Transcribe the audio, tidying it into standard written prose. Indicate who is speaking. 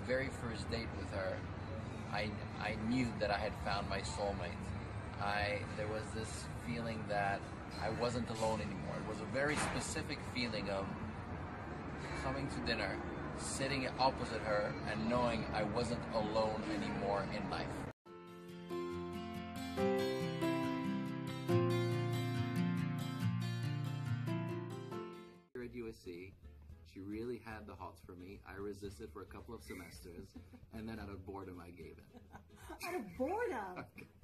Speaker 1: very first date with her, I knew that I had found my soulmate. There was this feeling that I wasn't alone anymore. It was a very specific feeling of coming to dinner, sitting opposite her, and knowing I wasn't alone anymore in life. Here at USC, she really had the hots for me. I resisted for a couple of semesters, and then out of boredom I gave in.
Speaker 2: Out of boredom?